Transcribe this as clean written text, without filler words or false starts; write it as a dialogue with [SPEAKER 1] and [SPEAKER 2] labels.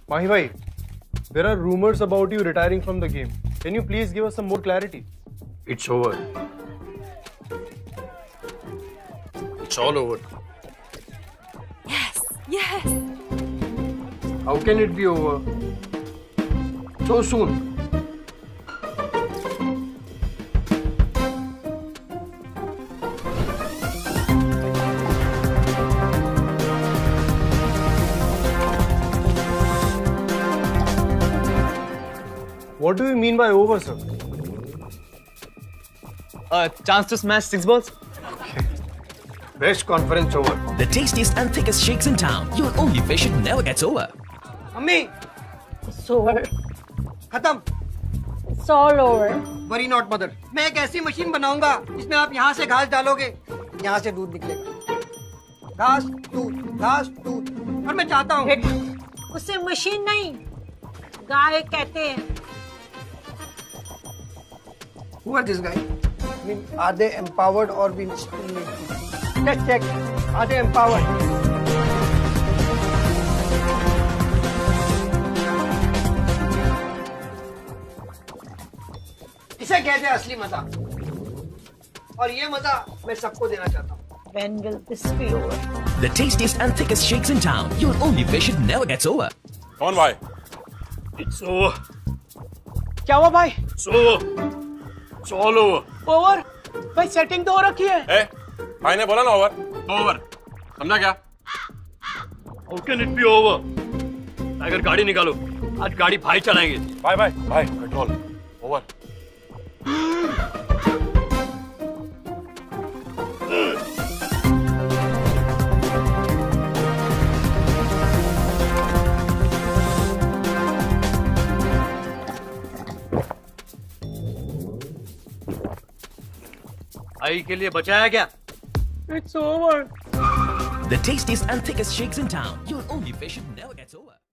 [SPEAKER 1] Mahi bhai, there are rumors about you retiring from the game. Can you please give us some more clarity?
[SPEAKER 2] It's over. It's all over.
[SPEAKER 3] Yes, yes.
[SPEAKER 2] How can it be over so soon?
[SPEAKER 1] What do you mean by over, sir?
[SPEAKER 4] Chance to smash 6 balls?
[SPEAKER 2] Best conference over.
[SPEAKER 5] The tastiest and thickest shakes in town. Your only wish it never gets over.
[SPEAKER 6] Mummy
[SPEAKER 7] So,
[SPEAKER 6] खत्म.
[SPEAKER 7] it's all over.
[SPEAKER 6] Worry not mother. मैं एक ऐसी machine बनाऊंगा जिसमें आप यहाँ से घास डालोगे, यहाँ से दूध निकलेगा. घास दूध. और मैं चाहता हूँ
[SPEAKER 7] उसे मशीन नहीं, गाय कहते हैं.
[SPEAKER 6] Who are this guy? I mean, are they empowered or we still need to? Let's check. Are they empowered? इसे कहते हैं असली मजा. और ये मजा मैं सबको देना चाहता हूँ.
[SPEAKER 7] When will this be over?
[SPEAKER 5] The tastiest and thickest shakes in town. Your only wish it never gets over.
[SPEAKER 8] Come on, bhai.
[SPEAKER 2] It's over.
[SPEAKER 4] क्या हुआ भाई?
[SPEAKER 2] It's over. It's all over.
[SPEAKER 4] Over? भाई सेटिंग तो हो रखी है.
[SPEAKER 8] ए, भाई ने बोला ना ओवर.
[SPEAKER 2] Over.
[SPEAKER 8] समझा क्या?
[SPEAKER 2] How can it be over? अगर गाड़ी निकालो. आज गाड़ी भाई चलाएंगे.
[SPEAKER 8] भाई, पेट्रोल. ओवर.
[SPEAKER 2] भाई के लिए बचाया क्या?
[SPEAKER 4] It's over.
[SPEAKER 5] The tastiest and thickest shakes in town. Your only wish it never gets over.